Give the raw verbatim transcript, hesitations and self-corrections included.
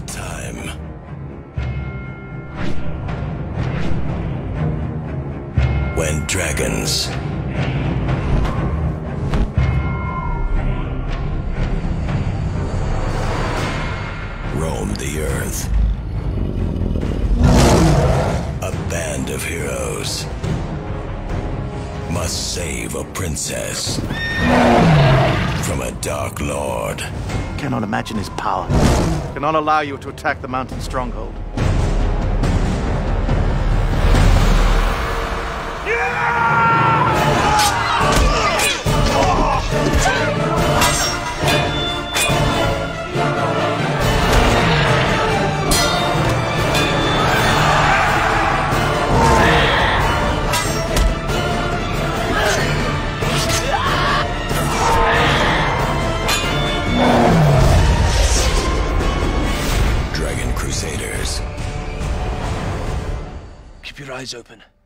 time. When dragons roam the earth, a band of heroes must save a princess from a dark lord. Cannot imagine his power. Cannot allow you to attack the mountain stronghold. Dragon Crusaders. Keep your eyes open.